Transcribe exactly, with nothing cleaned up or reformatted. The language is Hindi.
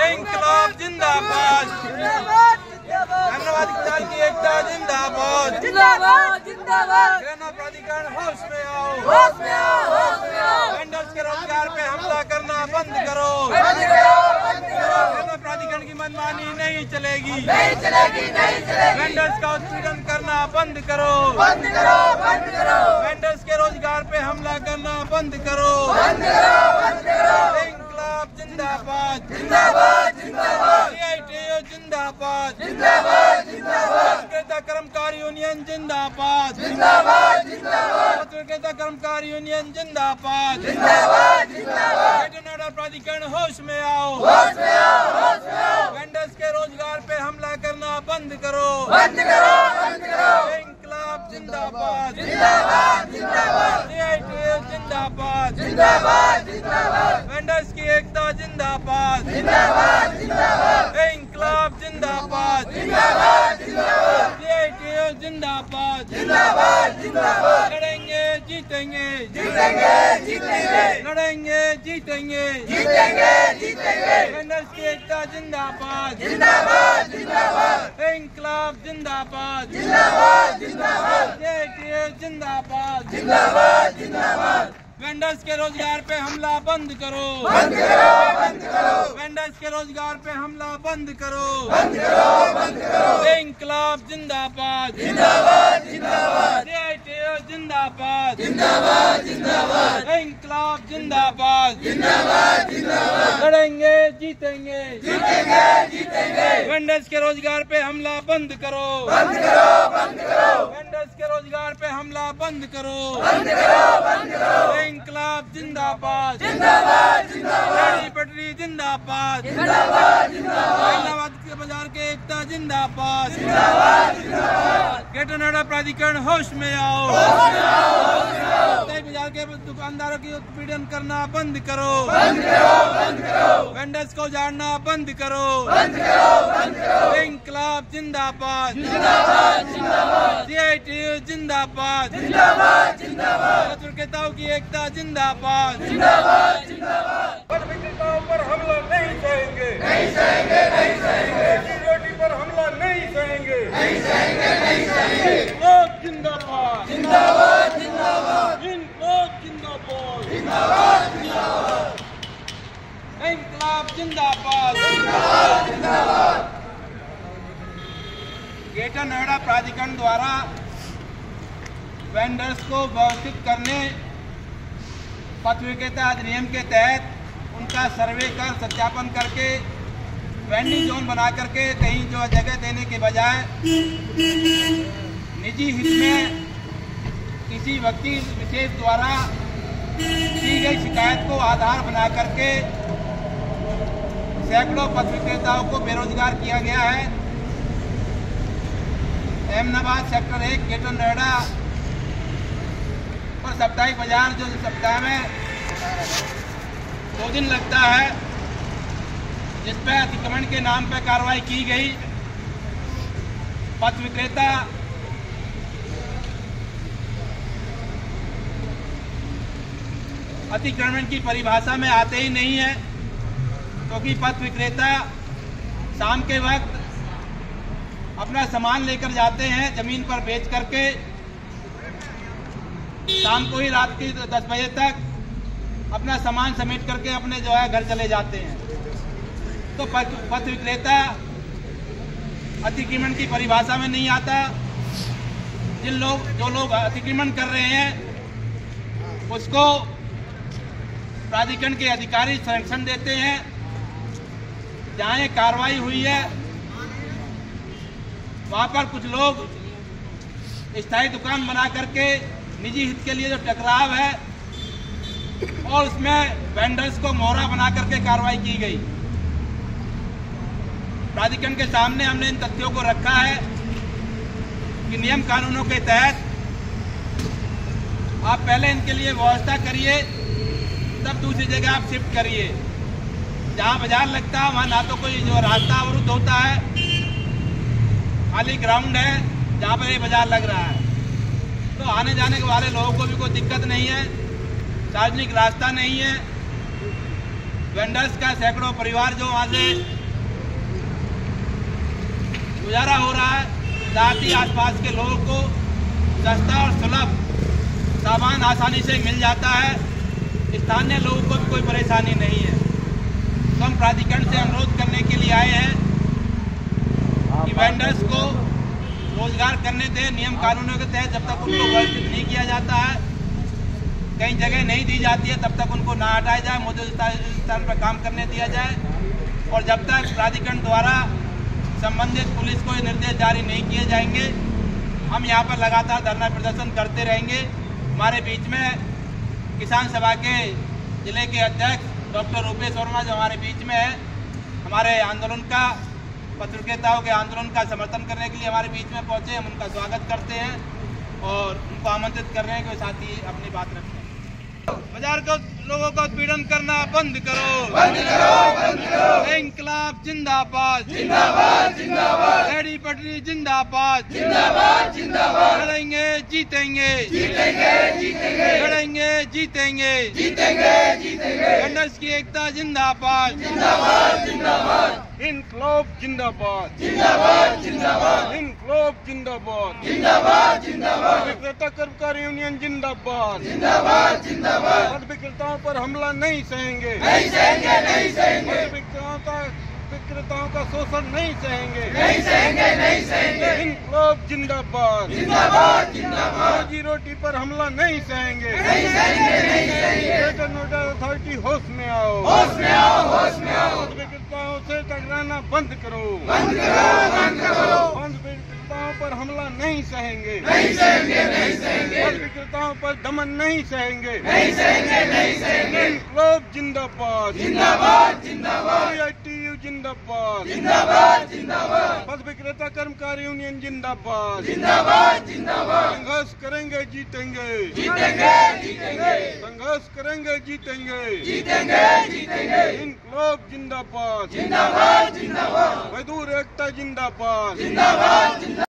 इंकलाब जिंदाबाद, धन्यवाद किसान की एकता जिंदाबाद, किराना प्राधिकरण होश में आओ, वेंडर्स के रोजगार पे हमला करना बंद करो, किराना प्राधिकरण की मनमानी नहीं चलेगी, वेंडर्स का उत्पीड़न करना बंद करो, वेंडर्स के रोजगार पे हमला करना बंद करो, इंकलाब जिंदाबाद, सीआईटीयू जिंदाबाद, पत्रकारिता कर्मकारी यूनियन जिंदाबाद, पत्रकारिता कर्मकारी यूनियन जिंदाबाद, नोडल प्राधिकरण होश में आओ, वेंडर्स के रोजगार पे हमला करना बंद करो, इंकलाब जिंदाबाद, सीआईटीयू जिंदाबाद, वेंडर्स की एकता जिंदाबाद, इंकलाब जिंदाबाद, सीआईटीयू जिंदाबाद, लड़ेंगे जीतेंगे, लड़ेंगे जीतेंगे, वेंडर्स की एकता जिंदाबाद, इंकलाब जिंदाबाद, सीआईटीयू जिंदाबाद, वेंडर्स के रोजगार पे हमला बंद करो, बंद करो, बंद करो, वेंडर्स के रोजगार पे हमला बंद करो, बंद करो, बंद करो, इंकलाब जिंदाबाद, जिंदाबाद, जिंदाबाद, सीआईटीयू जिंदाबाद, जिंदाबाद, जिंदाबाद, इंकलाब जिंदाबाद, जिंदाबाद, जिंदाबाद, लड़ेंगे जीतेंगे, जीतेंगे, जीतेंगे, वेंडर्स के रोजगार पे हमला बंद करो, बंद करो, बंद करो, वेंडर्स के रोजगार पे हमला बंद करो, बंद करो, बंद करो, इंकलाब जिंदाबाद, जिंदाबाद, जिंदाबाद, पटरी जिंदाबाद, जिंदाबाद, जिंदाबाद, इलाहाबाद के बाजार के एकता जिंदाबाद, जिंदाबाद, जिंदाबाद, ग्रेटर नोएडा प्राधिकरण होश में आओ, बाजार के दुकानदारों की उत्पीड़न करना बंद करो, बंद करो, बंद करो, वेंडर्स को जाड़ना बंद करो, बंद करो, बंद करो, इंकलाब जिंदाबाद, जिंदाबाद, जिंदाबाद, सीआईटीयू जिंदाबाद, जिंदाबाद, जिंदाबाद, पत्रकारिताओं की एकता जिंदाबाद, जिंदाबाद, जिंदाबाद, पत्रकारिताओं पर हमला नहीं सहेंगे, नहीं सहेंगे, नहीं सहेंगे, रोटी पर हमला नहीं सहेंगे, नहीं सहेंगे, नहीं सहेंगे, लोग जिंदाबाद, जिंदाबाद, जिंदाबाद, इंकलाब जिंदाबाद, जिंदाबाद, जिंदाबाद, इंकलाब जिंदाबाद, जिंदाबाद, जिंदाबाद। ग्रेटर नोएडा प्राधिकरण द्वारा वेंडर्स को व्यवस्थित करने पत्रकारिता अधिनियम के तहत उनका सर्वे कर सत्यापन करके वेंडिंग जोन बना करके कहीं जो जगह देने के बजाय निजी हित में किसी व्यक्ति विशेष द्वारा की गई शिकायत को आधार बना करके सैकड़ों पत्रकारिताओं को बेरोजगार किया गया है। अहमदाबाद सेक्टर एक ग्रेटर नोएडा और साप्ताहिक बाजार जो सप्ताह में दो दिन लगता है, जिस पर अतिक्रमण के नाम पर कार्रवाई की गई। पथ विक्रेता अतिक्रमण की परिभाषा में आते ही नहीं है, क्योंकि पथ विक्रेता शाम के वक्त अपना सामान लेकर जाते हैं जमीन पर बेच करके, शाम को ही रात की दस बजे तक अपना सामान समेट करके अपने जो है घर चले जाते हैं। तो पथ विक्रेता अतिक्रमण की परिभाषा में नहीं आता। जिन लोग जो लोग अतिक्रमण कर रहे हैं उसको प्राधिकरण के अधिकारी संरक्षण देते हैं। जहाँ ये कार्रवाई हुई है वहाँ पर कुछ लोग स्थायी दुकान बना करके निजी हित के लिए जो टकराव है और उसमें वेंडर्स को मोहरा बना करके कार्रवाई की गई। प्राधिकरण के सामने हमने इन तथ्यों को रखा है कि नियम कानूनों के तहत आप पहले इनके लिए व्यवस्था करिए, तब दूसरी जगह आप शिफ्ट करिए। जहाँ बाजार लगता है वहाँ ना तो कोई जो रास्ता अवरुद्ध होता है, खाली ग्राउंड है जहाँ पर ये बाजार लग रहा है, तो आने जाने वाले लोगों को भी कोई दिक्कत नहीं है, सार्वजनिक रास्ता नहीं है। वेंडर्स का सैकड़ों परिवार जो वहाँ से गुजारा हो रहा है, साथ ही आसपास के लोगों को सस्ता और सुलभ सामान आसानी से मिल जाता है, स्थानीय लोगों को भी कोई परेशानी नहीं है। तो हम प्राधिकरण से अनुरोध करने के लिए आए हैं कि वेंडर्स को रोजगार करने दें, नियम कानूनों के तहत। जब तक उनको वर्जित नहीं किया जाता है, कई जगह नहीं दी जाती है, तब तक उनको ना हटाया जाए, मौजूदा स्थान पर काम करने दिया जाए। और जब तक प्राधिकरण द्वारा संबंधित पुलिस को ये निर्देश जारी नहीं किए जाएंगे, हम यहाँ पर लगातार धरना प्रदर्शन करते रहेंगे। हमारे बीच में किसान सभा के जिले के अध्यक्ष डॉक्टर रूपेश वर्मा जो हमारे बीच में है, हमारे आंदोलन का, पत्रकारिताओं के आंदोलन का समर्थन करने के लिए हमारे बीच में पहुंचे। हम उनका स्वागत करते हैं और उनको आमंत्रित कर रहे हैं कि साथ ही अपनी बात रखें। बाजार को लोगों का उत्पीड़न करना बंद करो, बंद करो, बंद करो। इंकलाब जिंदाबाद, जिंदाबाद, जिंदाबाद। रेहड़ी पटरी जिंदाबाद, जिंदाबाद, जिंदाबाद। लड़ेंगे जीतेंगे, जीतेंगे, जीतेंगे। लड़ेंगे जीतेंगे, जीतेंगे, जीतेंगे। वेंडर्स की एकता जिंदाबाद, जिंदाबाद, जिंदाबाद। इंकलाब जिंदाबाद, जिंदाबाद, जिंदाबाद। इंकलाब जिंदाबाद, जिंदाबाद, जिंदाबाद। विक्रेता कर्मचारी यूनियन जिंदाबाद, जिंदाबाद, जिंदाबाद। पद विक्रेताओं पर हमला नहीं सहेंगे, नहीं सहेंगे, नहीं सहेंगे। पद विक्रेताओं का विक्रेताओं का शोषण नहीं सहेंगे, नहीं सहेंगे, नहीं सहेंगे। इंकलाब जिंदाबाद, जिंदाबाद, जिंदाबाद। रोजी रोटी पर हमला नहीं सहेंगे, नहीं सहेंगे, नहीं सहेंगे। ग्रेटर नोएडा अथॉरिटी होश में आओ, होश में आओ, होश में आओ। पद विक्रेताओं से टकराना बंद करो, बंद करो, बंद करो। पद विक्रेताओं पर हमला नहीं सहेंगे, नहीं सहेंगे, नहीं सहेंगे। पद विक्रेताओं पर दमन नहीं सहेंगे, नहीं सहेंगे, नहीं सहेंगे। इंकलाब जिंदाबाद, जिंदाबाद, जिंदाबाद। सीआईटीयू जिंदाबाद, जिंदाबाद, जिंदाबाद। पद विक्रेता कर्मचारी यूनियन जिंदाबाद, जिंदाबाद, जिंदाबाद। संघर्ष करेंगे जीतेंगे, जीतेंगे, जीतेंगे। संघर्ष करेंगे जीतेंगे, जीतेंगे, जीतेंगे। इंकलाब जिंदाबाद, जिंदाबाद, जिंदाबाद। मजदूर एकता जिंदाबाद, जिंदाबाद, जिंदाबाद।